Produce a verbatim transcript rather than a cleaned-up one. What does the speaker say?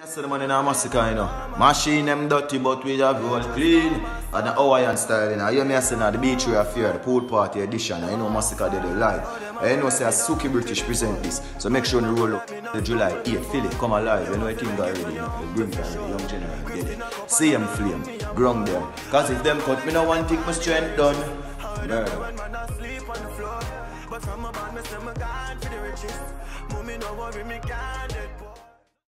Yes, the man in a massacre, you know. Machine them dirty, but we have all clean. And the Hawaiian style, you know. You may say the beach we affair, the pool party edition, you know, massacre they do live. And you know, say a Suki British present this. So make sure you roll up the July eighth, feel it, come alive. You know, I think already, you know, the grim already, young general, get it. See them flame, ground them. Cause if them cut me, no one take my strength done. Murder. But from a band, me say my God for the riches. Mommy, no worry, me can't.